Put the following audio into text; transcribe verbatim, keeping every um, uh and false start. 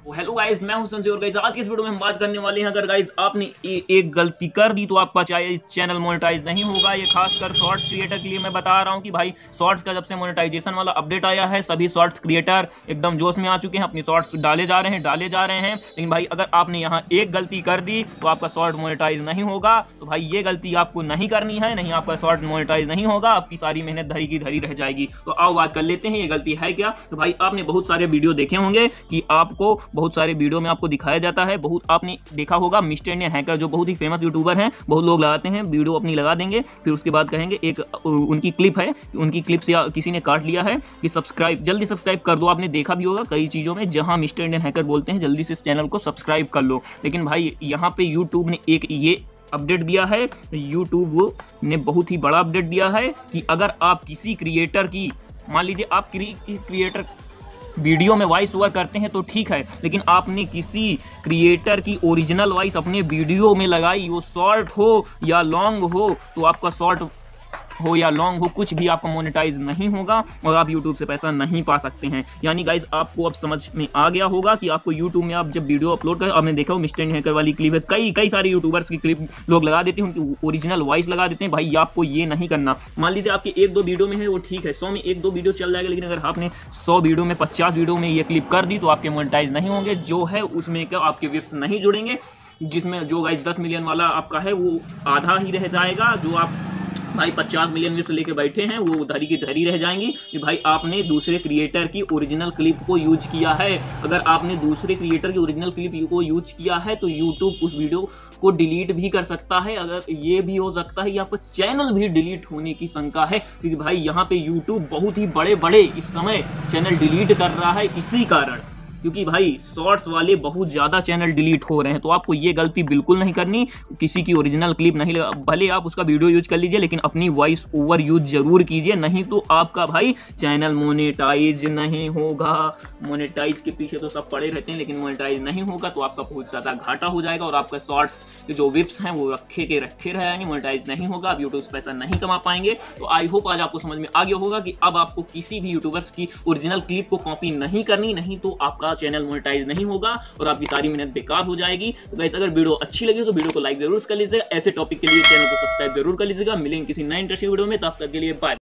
Hello guys, मैं हूं संजय और गाइस आज की इस वीडियो में हम बात करने वाले हैं अगर गाइस आपने ए, एक गलती कर दी तो आपका चाहे चैनल मोनेटाइज नहीं होगा। ये खासकर शॉर्ट्स क्रिएटर के लिए मैं बता रहा हूं कि भाई शॉर्ट्स का जब से मोनेटाइजेशन वाला अपडेट आया है सभी शॉर्ट्स क्रिएटर एकदम जोश में आ चुके हैं, अपनी शॉर्ट्स डाले जा रहे हैं डाले जा रहे हैं लेकिन भाई अगर आपने यहाँ एक गलती कर दी तो आपका शॉर्ट मोनेटाइज नहीं होगा। तो भाई ये गलती आपको नहीं करनी है, नहीं आपका शॉर्ट मोनेटाइज नहीं होगा, आपकी सारी मेहनत धरी की धरी रह जाएगी। तो आओ बात कर लेते हैं ये गलती है क्या। तो भाई आपने बहुत सारे वीडियो देखे होंगे कि आपको बहुत सारे वीडियो में आपको दिखाया जाता है, बहुत आपने देखा होगा मिस्टर इंडियन हैकर जो बहुत ही फेमस यूट्यूबर हैं, बहुत लोग लगाते हैं वीडियो अपनी लगा देंगे फिर उसके बाद कहेंगे एक उनकी क्लिप है, उनकी क्लिप से किसी ने काट लिया है कि सब्सक्राइब जल्दी सब्सक्राइब कर दो। आपने देखा भी होगा कई चीज़ों में जहां मिस्टर इंडियन हैकर बोलते हैं जल्दी से इस चैनल को सब्सक्राइब कर लो। लेकिन भाई यहाँ पे यूट्यूब ने एक ये अपडेट दिया है, यूट्यूब ने बहुत ही बड़ा अपडेट दिया है कि अगर आप किसी क्रिएटर की, मान लीजिए आप क्रिएटर वीडियो में वॉइस ओवर करते हैं तो ठीक है, लेकिन आपने किसी क्रिएटर की ओरिजिनल वॉइस अपने वीडियो में लगाई, वो शॉर्ट हो या लॉन्ग हो, तो आपका शॉर्ट हो या लॉन्ग हो कुछ भी आपका मोनेटाइज नहीं होगा और आप यूट्यूब से पैसा नहीं पा सकते हैं। यानी गाइस आपको अब समझ में आ गया होगा कि आपको यूट्यूब में आप जब वीडियो अपलोड करें, आपने देखा हो मिस्टर इंडियन हैकर वाली क्लिप है, कई कई सारे यूट्यूबर्स की क्लिप लोग लगा देते हैं, उनकी ओरिजिनल वॉइस लगा देते हैं। भाई आपको ये नहीं करना। मान लीजिए आपके एक दो वीडियो में है वो ठीक है, सौ में एक दो वीडियो चल जाएगा, लेकिन अगर आपने सौ वीडियो में पचास वीडियो में ये क्लिप कर दी तो आपके मोनेटाइज नहीं होंगे। जो है उसमें क्या आपके व्यूज नहीं जुड़ेंगे, जिसमें जो गाइस दस मिलियन वाला आपका है वो आधा ही रह जाएगा, जो आप भाई पचास मिलियन व्यूज लेके बैठे हैं वो धरी की धरी रह जाएंगी कि भाई आपने दूसरे क्रिएटर की ओरिजिनल क्लिप को यूज किया है। अगर आपने दूसरे क्रिएटर की ओरिजिनल क्लिप को यूज किया है तो यूट्यूब उस वीडियो को डिलीट भी कर सकता है। अगर ये भी हो सकता है कि आपका चैनल भी डिलीट होने की शंका है, क्योंकि भाई यहाँ पे यूट्यूब बहुत ही बड़े बड़े इस समय चैनल डिलीट कर रहा है इसी कारण, क्योंकि भाई शॉर्ट्स वाले बहुत ज़्यादा चैनल डिलीट हो रहे हैं। तो आपको ये गलती बिल्कुल नहीं करनी, किसी की ओरिजिनल क्लिप नहीं लगा, भले आप उसका वीडियो यूज कर लीजिए लेकिन अपनी वॉइस ओवर यूज जरूर कीजिए, नहीं तो आपका भाई चैनल मोनेटाइज नहीं होगा। मोनेटाइज के पीछे तो सब पड़े रहते हैं लेकिन मोनेटाइज नहीं होगा तो आपका बहुत ज़्यादा घाटा हो जाएगा और आपका शॉर्ट्स के जो विप्स हैं वो रखे के रखे रह जाएंगे, मोनेटाइज नहीं होगा, आप यूट्यूब से पैसा नहीं कमा पाएंगे। तो आई होप आज आपको समझ में आ गया होगा कि अब आपको किसी भी यूट्यूबर्स की ओरिजिनल क्लिप को कॉपी नहीं करनी, नहीं तो आपका चैनल मोनेटाइज नहीं होगा और आपकी सारी मेहनत बेकार हो जाएगी। तो गाइस अगर वीडियो अच्छी लगी तो वीडियो को लाइक जरूर कर लीजिएगा, ऐसे टॉपिक के लिए चैनल को सब्सक्राइब जरूर कर लीजिएगा। मिलेंगे किसी नए इंटरेस्टिंग वीडियो में, तब तक के लिए बाय।